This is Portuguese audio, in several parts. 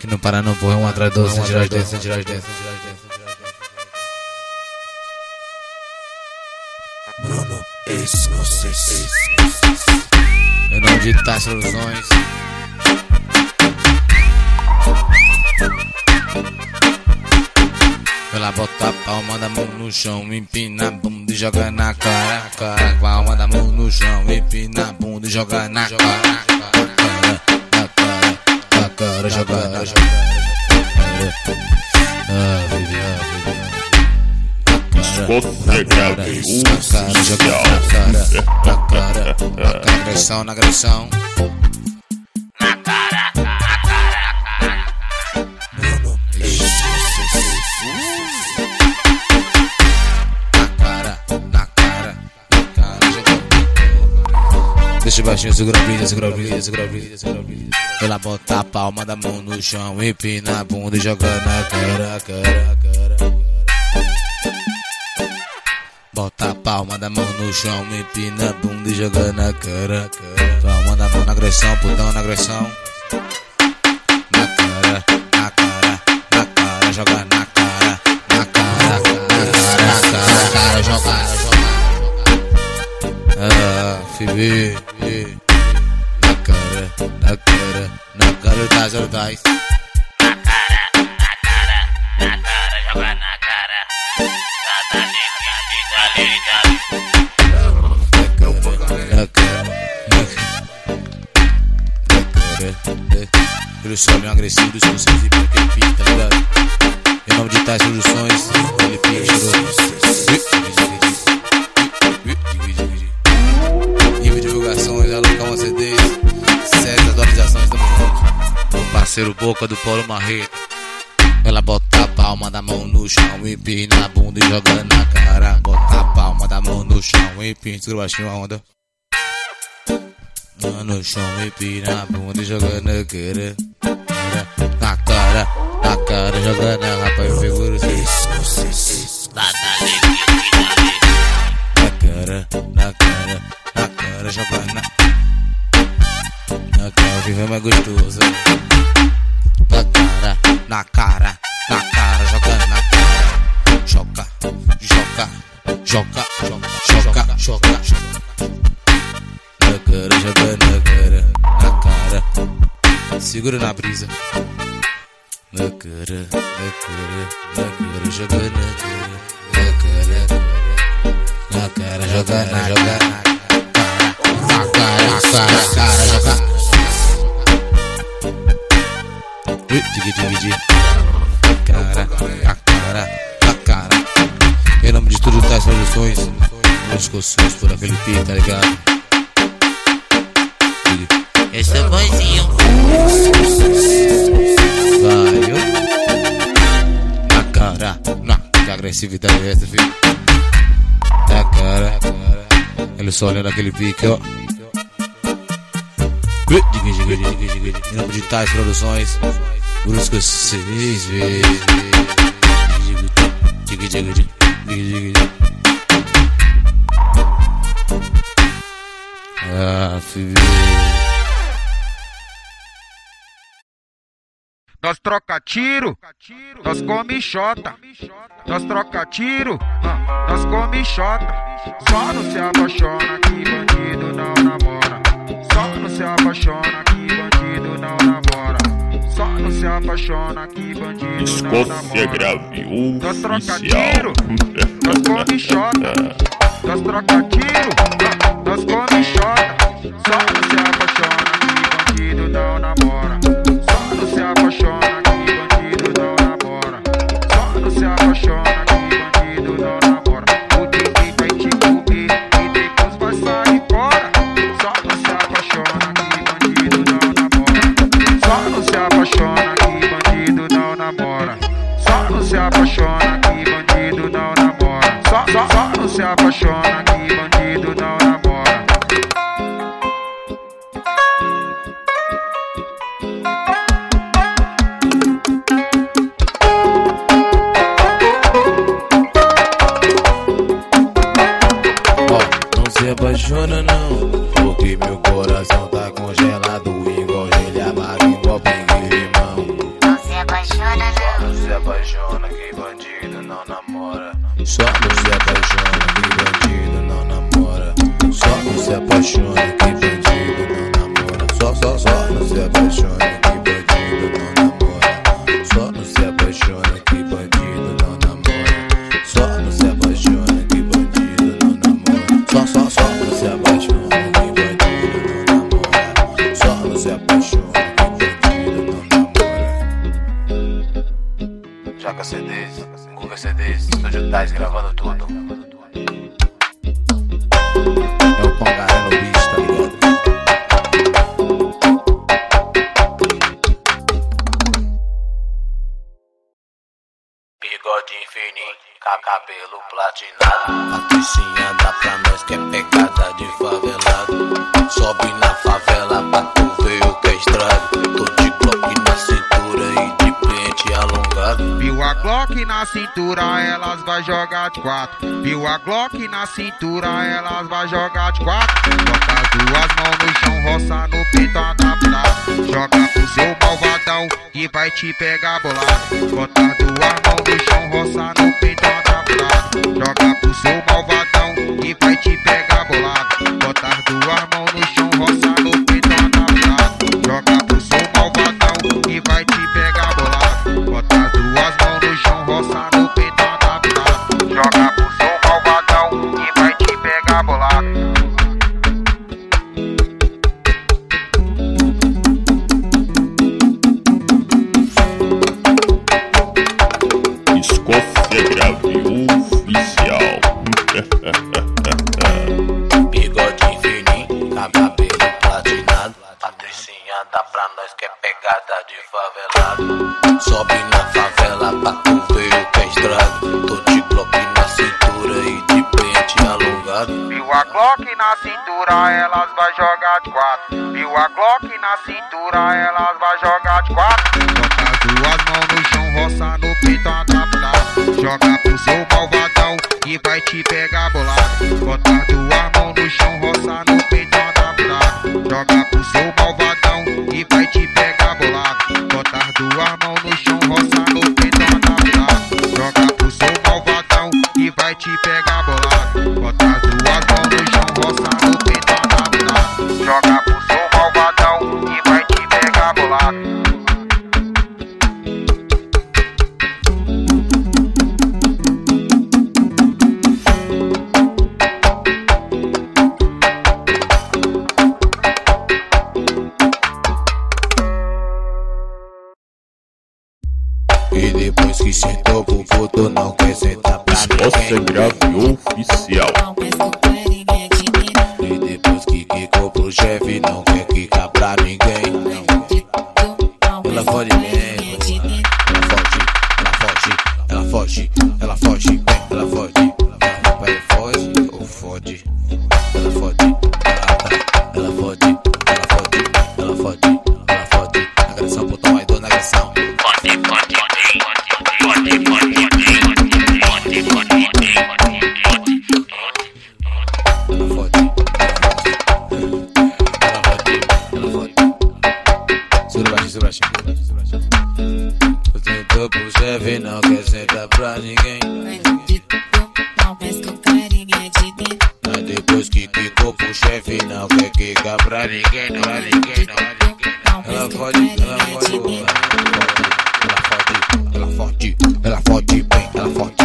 Que não para não, porra, um atrás do outro, sem tirar as dentes, sem tirar as dentes. Bruno Exclusive. Em nome de Tais Soluções. Ela bota a palma da mão no chão, empina a bunda e joga na cara. Palma da mão no chão, empina a bunda e joga na cara. Na cara, joga na cara. Na cara, agressão, na agressão. Na cara. Bruno Exclusive. Na cara, deixa baixinho, segura a brisa, segura a brisa, segura a brisa, segura a brisa. Ela bota a palma da mão no chão, empina a bunda e joga na cara. Bota a palma da mão no chão, empina a bunda e joga na cara. Palma da mão na agressão, putão na agressão. Na cara, joga na cara. Na cara, joga. Fibi. Na cara, Tais. Na cara, joga na cara. Pelo solo agressivo, exclusivo pra aquele pique, tá ligado? Em nome de Tais Soluções, aquele pique tirou. Nível de divulgações, alocar uma CDs, séries, atualizações, tamo junto. O parceiro Boca do Paulo Marreto. Ela bota a palma da mão no chão, empina a bunda e joga na cara. Bota a palma da mão no chão, empina, segura baixinho a onda. No chão, empina a bunda e joga na cara. Na cara, joga na rapaz, segura isso. Na cara, joga na cara, vive é mais gostoso. Na cara, joga na cara. Choca. Na cara, joga na cara. Segura na brisa. Na cara, joga na cara. Na cara, joga na cara. Joga. Digi. Na cara. Em nome de tudo, Tais Soluções. Meus coções por aquele pique, tá ligado? Esse é boizinho. Vai, na cara. Que agressividade é essa, filho? Na cara. Ele só olhando aquele pique, ó. Digi. Em nome de Tais Produções. Por isso que vocês veem. Digi. Filho. Nós troca tiro, nós come xota. Nós troca tiro, nós come xota. Só não se apaixona que bandido não namora. Só não se apaixona que bandido não namora. Só não se apaixona que bandido não namora. Nós troca tiro, nós come xota. Nós troca tiro, nós come xota. Só não se apaixona que bandido não namora. Só não se apaixona que bandido não namora. Só não se apaixona que bandido não namora. O DJ vai te comer e depois vai sair fora. Só não se apaixona que bandido não namora. Só não se apaixona que bandido não namora. Só não se apaixona que bandido não namora. Só não se apaixona que bandido não namora. Se apaixona não, porque meu coração tá congelado igual gelha amarga, igual pingue limão. apaixona, que bandido não namora. Só não se apaixona, que bandido não namora. Só não se apaixona, que bandido não namora. Só não se apaixona, que bandido não namora. Só não se apaixona, que bandido não namora. Só não se apaixona, que bandido não namora. Só não se apaixona, que bandido não namora. Só não se apaixona, que bandido não namora. Joga CDs, Google CDs, Estúdio Tais gravando tudo. É o Pangaré no beat, tá ligado? Bigodinho fininho, cabelo platinado. Patricinha dá pra nós que é pegada de favelado. Sobe na favela pra tu ver o que é estrago. Tô de Glock na cintura e de pente alongado. Viu a Glock na cintura, elas vai jogar de quatro. Viu a Glock na cintura, elas vai jogar de quatro. Bota as duas mãos no chão, roça no peito adaptado. Joga pro seu malvadão e vai te pegar bolado. Bota as duas mãos no chão, roça no peito adaptado. Joga pro seu malvadão e vai te pegar bolado. Bota as duas mãos no chão, roça no peito adaptado. Joga pro seu malvadão e vai te pegar bolado. Bota as duas mãos no chão, roça no peito adaptado. Joga pro seu malvadão e vai te pegar bolado. Escócia Grave Oficial. Bigodinho fininho, cabelo platinado. Patricinha dá pra nós que é pegada de favelado. Sobe na favela pra tu ver o que é estrago. Tô de Glock na cintura e de pente alongado. Viu a Glock na cintura, elas vai jogar de quatro. Viu a Glock na cintura, elas vai jogar de quatro. Bota as duas mãos no chão, roça no peito adaptado. Joga pro seu malvadão e vai te pegar bolado. Bota as duas mãos no chão, roça no peito adaptado. Joga pro seu malvadão e vai te pegar bolado. Bota as duas mãos no chão, roça no peito adaptado. Joga pro seu malvadão e vai te pegar bolado. Bota as duas mãos no chão, roça no peito adaptado. Joga pro seu malvadão e vai te pegar bolado. E depois que sentou pro puto não quer sentar pra Escócia ninguém. Grave Oficial. E depois que quicou pro chefe não quer quicar pra ninguém. Ela fode bem, ela foge, ela foge bem, ela fode. Ela foge ou fode? Ela fode, ela fode, ela fode, ela fode, ela fode. Agressão, botão aí, dona agressão. Ela fode, ela fode. Segura baixinho. Eu tentou pro chefe, não quer sentar pra ninguém. Mas depois que quicou pro chefe, não quer quicar pra ninguém, pra ninguém, não. Ela fode, ela fode, ela fode, ela fode bem, ela fode.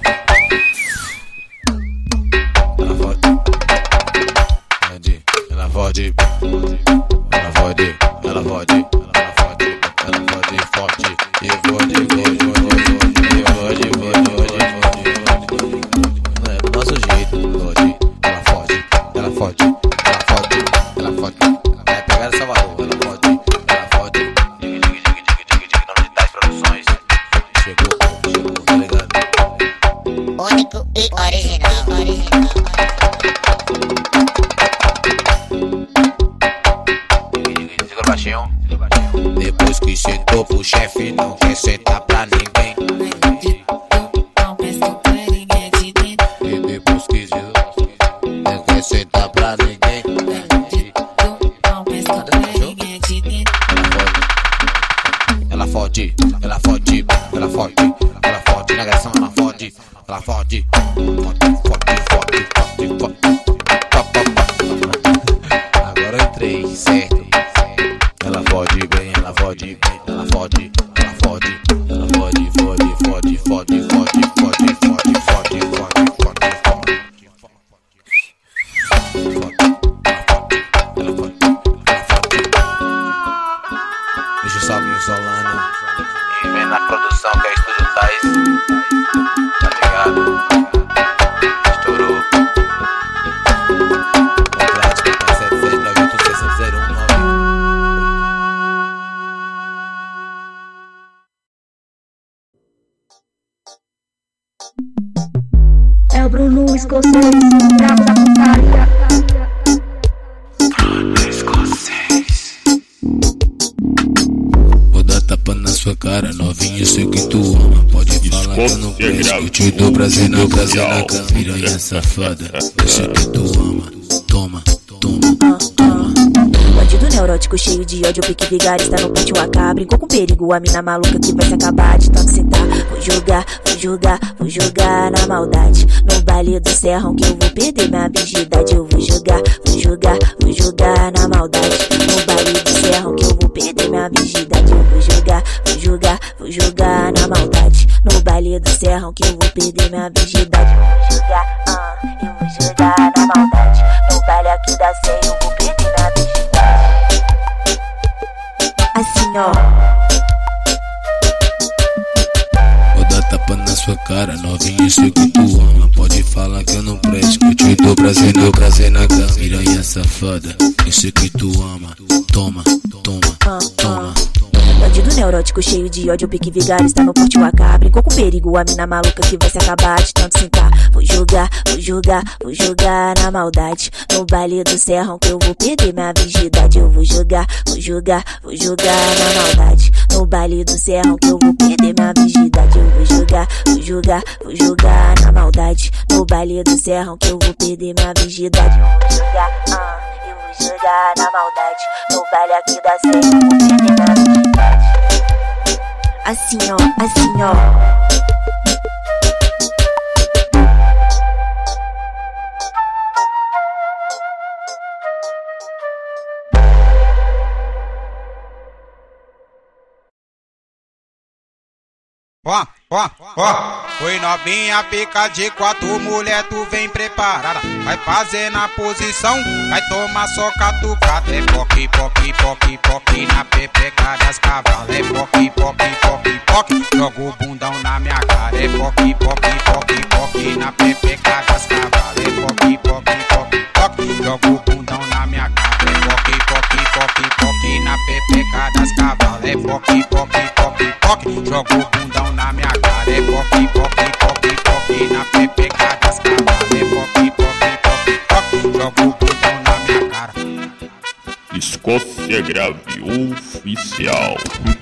Ela fode, ela fode, ela fode, ela fode, ela fode forte. E fode, não é do nosso jeito, fode. Ela fode, ela fode, ela fode, ela fode. Vai pegar essa valor, ela fode, ela fode. Nome de Tais Produções. Chegou, tá ligado? Único e original. Segura baixinho. Depois que sentou pro chefe, não quer sentar pra ninguém. E depois que não quer sentar pra ninguém. Ela fode, ela fode, ela fode, ela fode, na agressão ela fode, ela fode, fode. Agora eu entrei, certo? Ela fode bem, ela fode bem, ela fode, ela fode, ela fode, fode, fode, fode, fode, fode, fode, fode, fode, fode, deixa o Salminho Solano e vem na produção que é Estúdio Tais, tá ligado? Estourou. Complete 779866019. É o Bruno Escocês, brabo da putaria. Bruno Escocês. Vou dar tapa na sua cara, novinho, eu sei que tu ama. Pode falar que eu não presto, que eu te dou prazer na cama. Piranha safada, eu sei que tu ama. Toma, toma, toma. Bandido neurótico, cheio de ódio, pique vigarista no pátio AK. Brincou com perigo, a mina maluca que vai se acabar de tanto sentar. Vou jogar, vou jogar, vou jogar na maldade. No baile do Serrão que eu vou perder minha virgindade. Eu vou jogar, vou jogar, vou jogar na maldade. No baile do Serrão que eu vou perder minha virgindade. Eu vou jogar, vou jogar, vou jogar na maldade. No baile do Serrão que eu vou perder minha virgindade. Eu vou jogar, eu vou jogar na maldade. No baile aqui da Sé eu vou perder minha virgindade. Assim ó. Vou dar tapa na sua cara, novinho, eu sei que tu ama. Pode falar que eu não presto, que eu te dou prazer na cama. Piranha safada, eu sei que tu ama. Toma, toma, toma. Bandido neurótico, cheio de ódio, pique vigarista no porte AK. Brincou com perigo, a mina maluca que vai se acabar de tanto sentar. Vou jogar, vou jogar, vou jogar na maldade. No baile do Serrão que eu vou perder minha virgindade. Eu vou jogar, vou jogar, vou jogar na maldade. No baile do Serrão que eu vou perder minha virgindade. Eu vou jogar, vou jogar, vou jogar na maldade. No baile do Serrão que eu vou perder minha virgindade. Eu vou jogar, eu vou jogar na maldade. No baile aqui da Sé eu vou perder minha virgindade. Assim ó, assim ó. Foi novinha, pica de 4, mulher, tu vem preparada. Vai fazer na posição, vai tomar só catucada. É poque, poque, poque, poque na pepeca das cavalas. É poque, poque, poque, poque, joga o bundão na minha cara. É poque, poque, poque, poque na pepeca das cavalas. É poque, poque, poque, poque, joga o bundão na minha cara. É poque, poque, poque, poque na pepeca das cavalas. É poque, poque, poque, poque, joga o bundão na minha cara. É poque, poque, poque, poque na pepeca das cavalas. É poque, poque, poque, poque, joga o bundão na minha cara. Escócia Grave Oficial.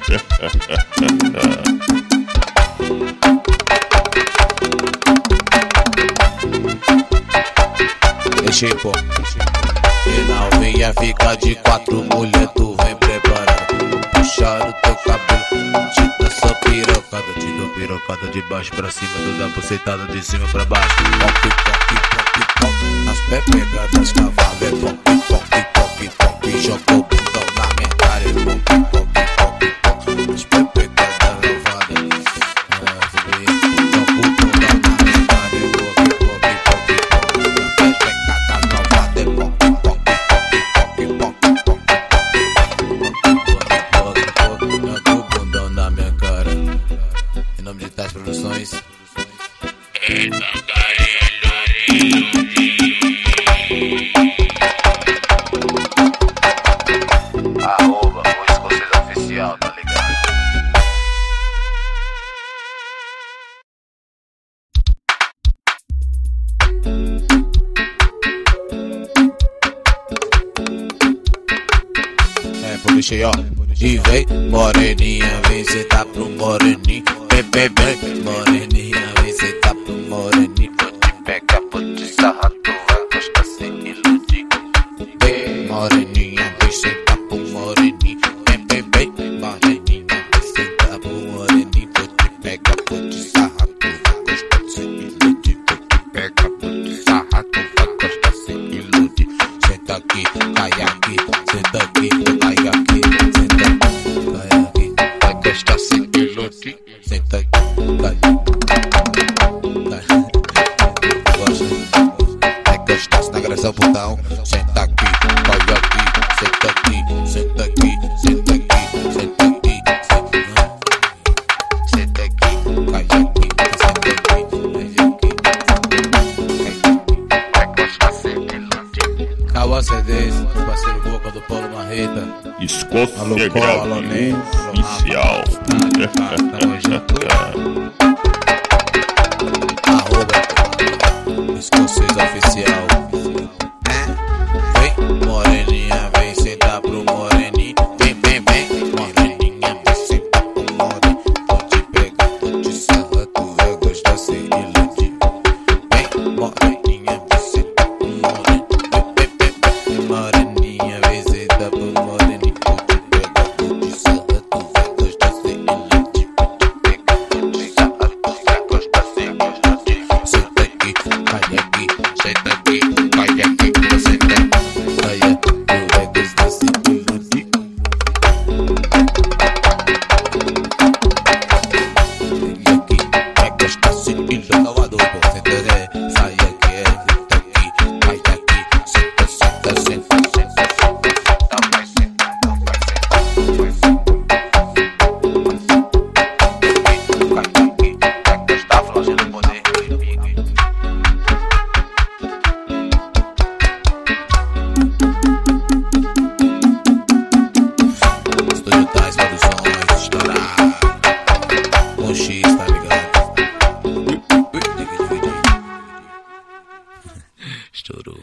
Deixei pô. E não venha ficar de 4, mulher, tu vem preparada. Puxar o teu cabelo, te dou só pirocada. Te dou pirocada de baixo pra cima, tu dá bucetada de cima pra baixo. Poque, poque, poque, poque, nas pepecas das cavalas. É poque, poque, poque, poque, joga o bundão na minha cara. É poque, poque, poque, poque, nas pepecas da lavada. Joga o bundão na minha cara. É poque, poque, poque, poque, nas pepecas da lavada. É poque, poque, poque, poque, poque, poque, joga o bundão na minha cara. Em nome de Tais Produções. Arroba o Escocês Oficial, tá ligado? Deixei ó, e vem moreninha, vem sentar pro moreninho. Vem, vem, vem, moreninha, vem sentar pro moreninho. Vou te pegar, vou te sarrar, tu vai gostar sem iludir. Vem moreninha, vem sentar pro moreninho. Vem, vem, vem, moreninha, vem sentar Escócia Grave Oficial. Tamo junto. Arroba Escocês Oficial. Vem, moreninha, vem sentar pro moreninho. Vem, moreninha, vem sentar pro moreninho. Vou te pegar, vou te sarrar, tu vai gostar sem iludir. Vem, moreninha, vem sentar pro moreninho. Vem, moreninha, vem sentar pro moreninho. Vou te pegar, vou te sarrar, tu vai gostar sem iludir. Vou te sarrar, tu vai gostar sem iludir. Senta aqui, vai aqui, senta aqui, vai aqui, senta aqui. Vai aqui, tu vai gostar sem iludir. Vem aqui, vai gostar sem iludir. Salvador, pô, senta aqui, sai aqui, senta aqui, vai aqui, senta, senta, senta, senta, senta, vai sentar, vai sentar, vai sentar. Vai aqui, vai gostar, fazendo poder. Estúdio Tais Produções, estourar com X, tá ligado? Estourou.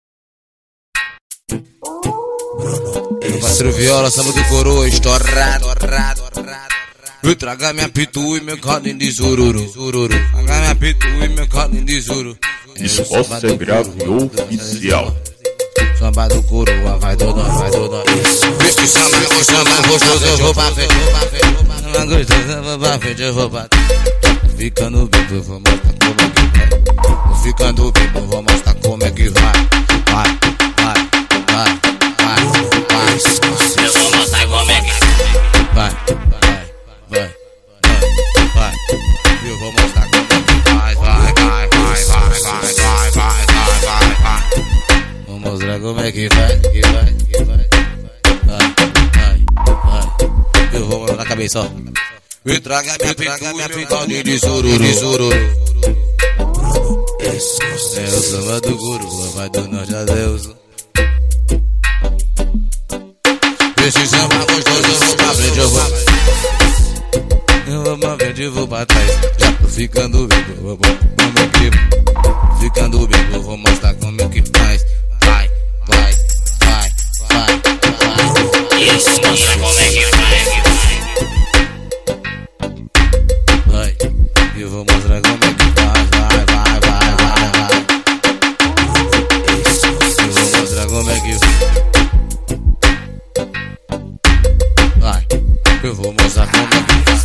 Meu parceiro Viola, samba do coroa, estourado. Eu traga minha pitu e meu caldinho de sururu. Traga minha pitu e meu caldinho de sururu. Escócia Grave Oficial. Samba do coroa, vai do nós, vai do nós. Este samba gostoso, eu vou pra frente. Samba gostoso, eu vou pra frente, eu vou pra frente. Ficando bebo, eu vou mostrar como é que vai. Tô ficando bebo, eu vou mostrar como é que vai. Vai. Eu vou mostrar como é que vai. Vai. Eu vou mostrar como é que vai. Vai. Vou mostrar como é que vai. Vai. Eu vou mostrar na cabeça, ó. Me traga minha pitu de sururu. É o samba do coroa, vai do norte a Deus. Esse samba gostoso, eu vou pra frente, eu vou pra frente, eu vou pra trás. Já tô ficando bebo, eu vou como é que ficando bebo, eu vou mostrar como é que faz. Vai. Isso mostra como é que faz. Vai, eu vou mostrar como é que faz. Vai. Eu vou mostrar como é que faz. Vai, eu vou mostrar como é que faz.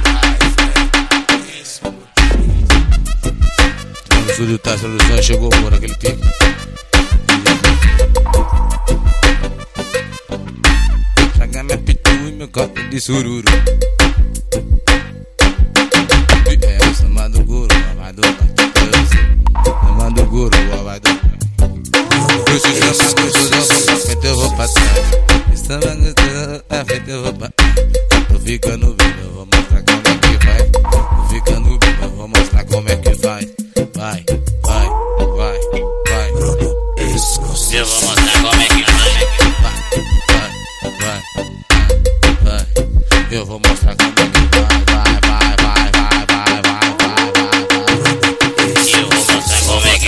O estúdio Tais Produções chegou por aquele pique. Traga minha pitu e meu copo de sururu. É o samba do coroa, vai do samba do coroa, vai do. Esse samba gostoso, eu vou pra frente, eu vou pra trás. Esse samba gostoso, eu vou pra frente, eu vou pra trás. Tô ficando bebo, eu vou mostrar como é que vai. Tô ficando bebo, eu vou mostrar como é que vai. Vai. Eu vou mostrar como é que vai. Vai. Eu vou mostrar como é que vai. Eu vou mostrar como é que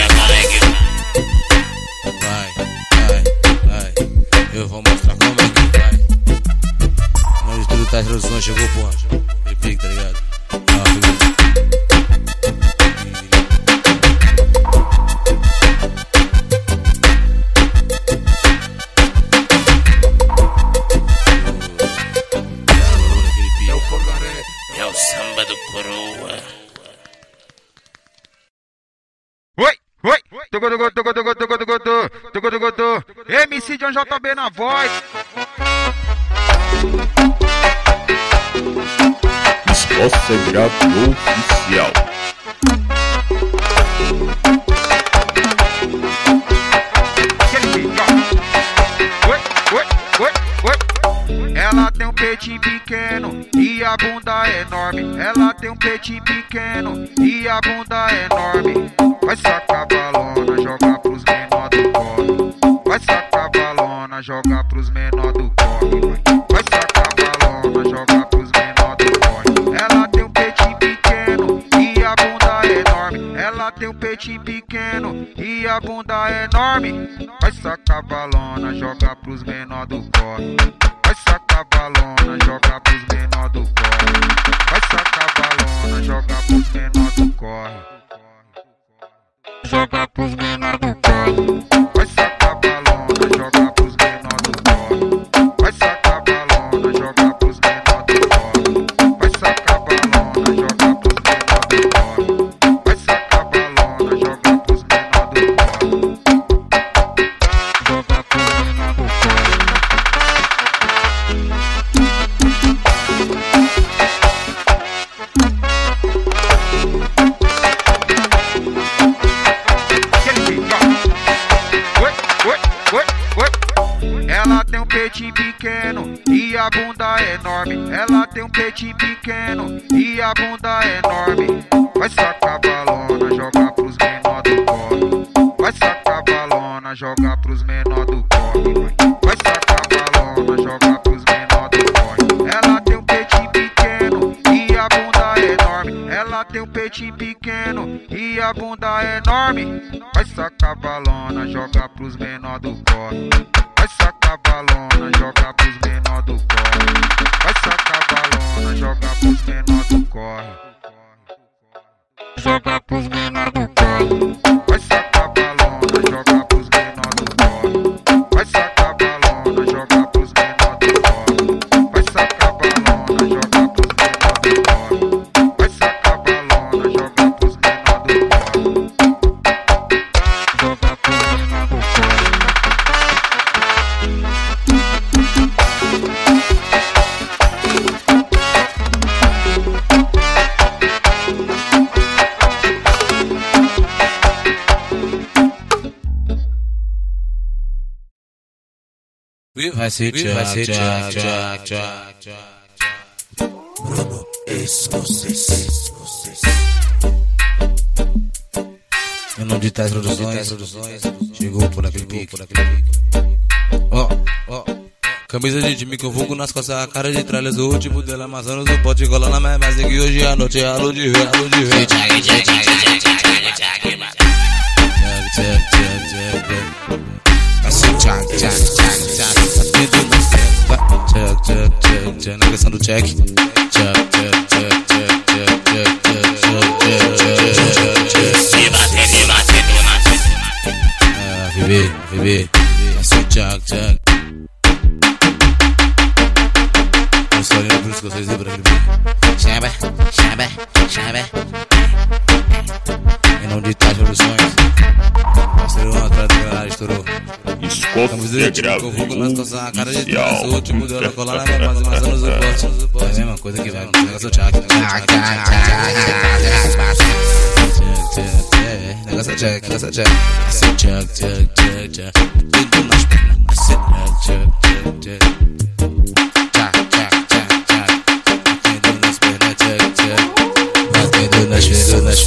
vai. Eu vou mostrar como é que vai. O estúdio Tais Produções chegou, porra. Ele pique, tá ligado? É o samba do coroa. Oi. Tugu. MC John JB na voz. Escócia Grave Oficial. Ela tem um peitinho pequeno e a bunda é enorme. Ela tem um peitinho pequeno e a bunda é enorme. Vai sacar balona, joga pros menor do corre. Vai sacar balona, joga pros menor do corre. tem um peitinho pequeno e a bunda é enorme. Vai sacar balona, joga pros menor do corre. Vai sacar balona, joga pros menor do corre. Vai sacar balona, joga pros menor do corre. Joga pros menor do corre. Vai sacar balona, joga pros menor do corre. Vai sacar balona, joga pros menor do corre. Vai sacar balona, joga pros menor do corre. Vai sacar balona, joga pros menor do corre. Joga pros menor do corre. Ela tem um peitinho pequeno e a bunda é enorme. Ela tem um peitinho pequeno e a bunda é enorme. Vai sacar balona, joga pros menor do corre. Vai sacar balona, joga pros menor do corre. Vai sacar balona, joga pros menor do corre. Ela tem um peitinho pequeno e a bunda é enorme. Ela tem um peitinho pequeno e a bunda é enorme. Vai sacar balona, joga pros menor do corre. Vai sacar balona, joga pros menor do corre. Vai sacar balona, joga pros menor do corre. Joga pros menor do corre. Vai sacar balona, joga pros menor do corre. Vai sacar balona, joga pros menor do corre. Vai sacar balona, joga pros menor do corre. Vai sacar balona, joga pros menor do corre. Joga pros menor do corre. Vai ser tchac. Bruno Escocês. Em nome de Tais Produções, chegou por aquele pique. Ó, camisa de time com vulgo nas costas, a cara de tralhas, o tipo dela amassando no pote, cola na minha base que hoje à noite é alu de ver. Na questão do check. Viver, assim, tchac. Eu sou olhando por isso que vocês lembram de mim. Chaba. Em nome de Tais Produções. Parceiro, uma atrás da galera estourou. Escócia Gravio Oficial. O último deu ela colar na minha base, mas anos o pote. É a mesma coisa que vai no negócio tchac. Negócio tchac. Assim, tchac. Tudo nas pernas. Assim, tchac. Batendo nas pernas, tchac. Batendo nas pernas.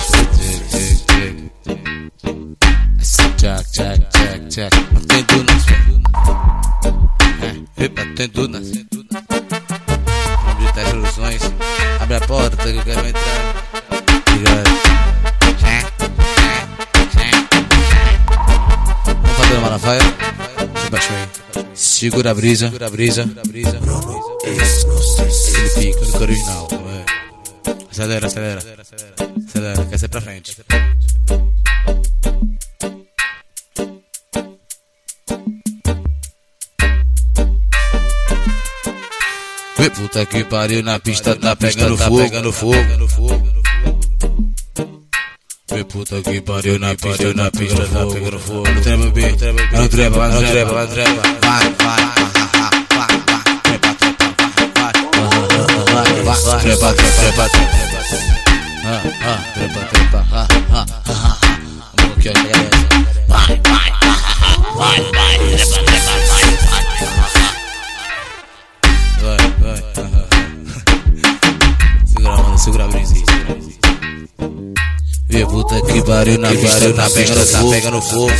Tchac. Batendo nas pernas. Batendo nas pernas. Nome de Tais Produções. Abre a porta que eu quero entrar. Vamos fazer uma Malafaia. Deixa eu baixar aí. Segura a brisa. Bruno Escocês. Ele pica do original. Acelera. Quer ser pra frente. Puta que pariu, na pista tá pegando fogo. Puta que pariu, na pista tá pegando fogo. Não treva, bem. Não treva. Vai. Trepa. Vamos aqui, ó. Vai. Segura a brisa. Puta que pariu, na pista tá pegando fogo.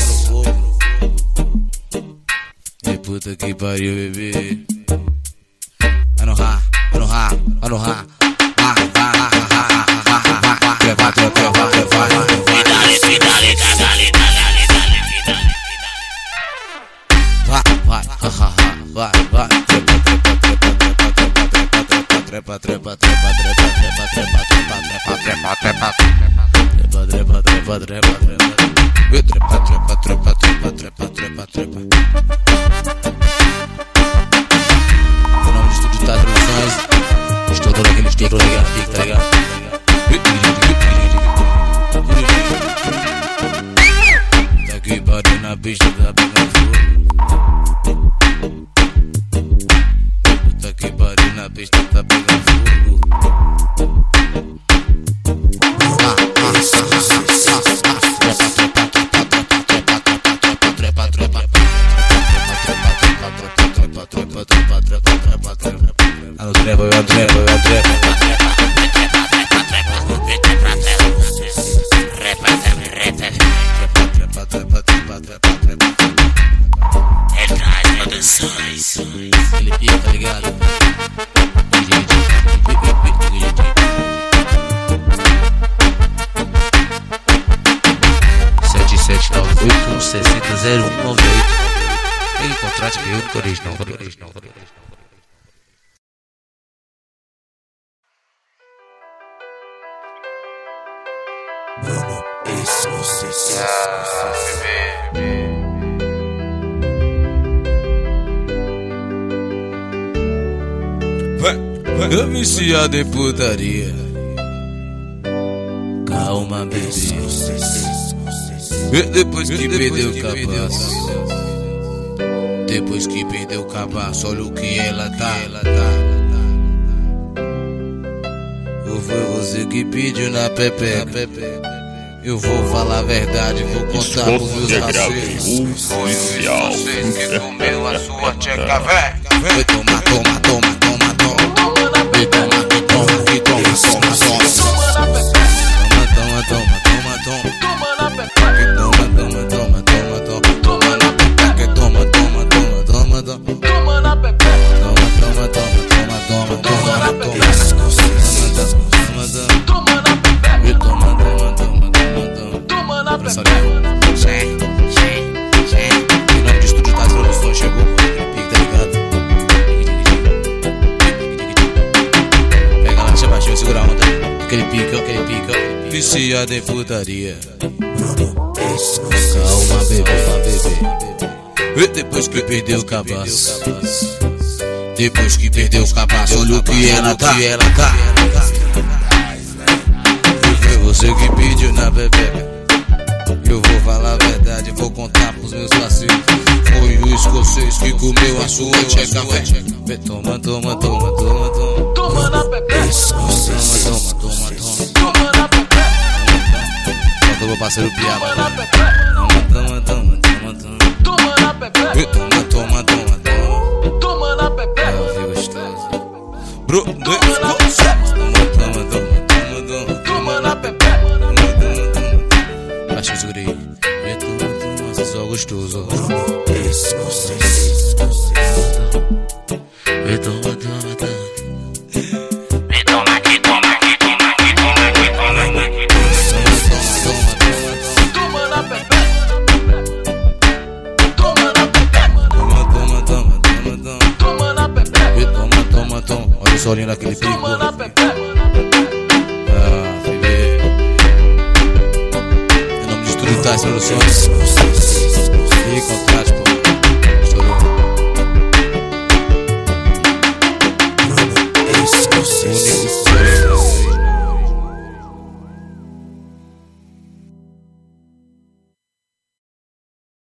Puta que pariu, bebê. Vai no ra. Trepa. trepa, trepa, trepa, trepa, trepa, trepa, trepa, trepa, trepa, trepa, trepa, trepa, trepa, trepa, trepa, trepa, trepa, trepa, trepa. O nome do estúdio tá Produções. Estou todo aquele estilo, tá ligado? Tá aqui batendo na pista, tá pegando fogo. Tá aqui batendo na pista, tá pegando fogo. Ele pica, tá ligado? 600198. Ele contrate meu único original. Bruno, Eu viciado em putaria. Calma, bebê. Depois que perdeu o cabaço. Depois que perdeu o cabaço, olha o que ela tá. Ou foi você que pediu na pepeca? Eu vou falar a verdade, vou contar pros meus parceiros. Foi você que comeu a sua tcheca, véi. Vai tomar, toma, toma, toma, toma. Vai tomar, que toma, que toma, toma, toma. Toma, toma, toma, toma, toma. Toma na pepeca. Toma, toma, toma, toma, toma. Toma na pepeca. Toma, toma, toma, toma, toma. Toma na pepeca. Toma, toma, toma, toma, toma. Toma na pepeca. Toma na pepeca. Toma, toma, toma, toma, toma. Toma na pepeca. Em nome de estúdio das Produções chegou com aquele pique, tá ligado? Pega lá, chama baixinho, segura a onda. Aquele pique, aquele pique. Viciado em putaria. Calma, bebê. E depois que perdeu o cabaço. Depois que perdeu o cabaço, olha o que ela tá. Foi você que pediu na pepeca. Eu vou falar a verdade, vou contar pros meus parceiros. Foi o escocês que comeu a sua tcheca. Toma, toma, toma, toma, toma. Toma na pepeca. Toma, toma, toma. Toma na pepeca. Conta meu parceiro piada. Toma na pepeca. Toma, toma, toma, toma. Toma na pepeca. Toma, toma, toma, toma. Toma na pepeca. É gostoso. Bro, toma na pepeca. Toma, toma, toma, toma. Toma na pepeca. Acho que segurei. Toma, você só gostoso. Toma, toma, toma. Olha o solinho daquele pico. Em nome de estúdio das Produções. E contrato.